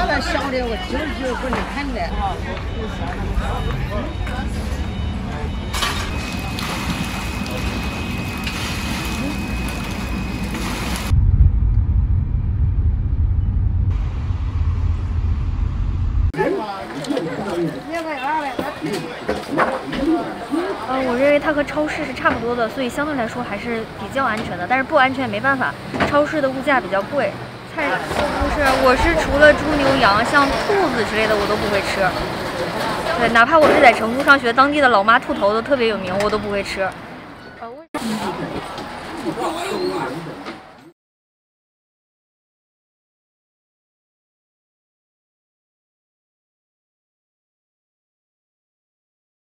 个小的我99给你看的。 我认为它和超市是差不多的，所以相对来说还是比较安全的。但是不安全没办法，超市的物价比较贵。菜不是，我是除了猪牛羊，像兔子之类的我都不会吃。对，哪怕我是在成都上学，当地的老妈兔头都特别有名，我都不会吃。